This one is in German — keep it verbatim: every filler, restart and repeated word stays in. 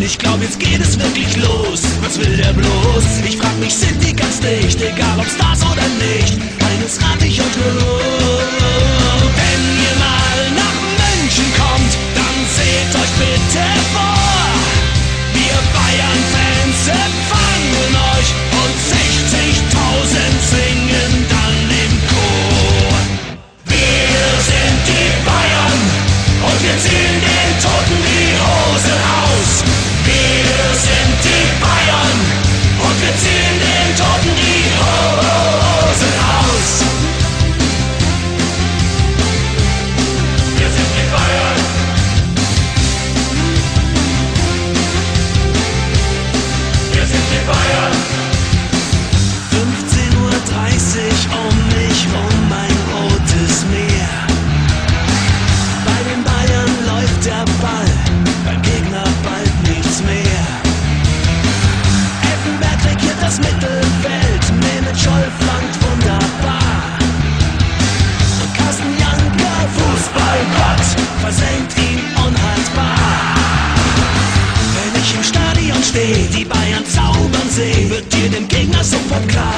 Ich glaub, jetzt geht es wirklich los. Was will der bloß? Ich frag mich, sind die ganz dicht? Egal ob Stars oder nicht. Eines rat ich euch nur. Wenn ihr mal nach München kommt, dann seht euch bitte vor. Wir Bayern-Fans empfangen euch und sechzigtausend singen dann im Chor. Wir sind die Bayern und wir ziehen den Toten die Hose aus. Wir sind die Bayern und wir ziehen den Toten die Hose aus. Wir sind die Bayern. Wir sind die Bayern. fünfzehn Uhr dreißig um mich rum ein rotes Meer. Bei den Bayern läuft der Ball, beim Gegner bald nichts mehr. Effenberg regiert das Mittelfeld, Mehmet Scholl flankt wunderbar. Und Carsten Janker, Fußballgott, versenkt ihn unhaltbar. Wenn ich im Stadion steh, die Bayern zaubern seh, wird dir dem Gegner sofort klar.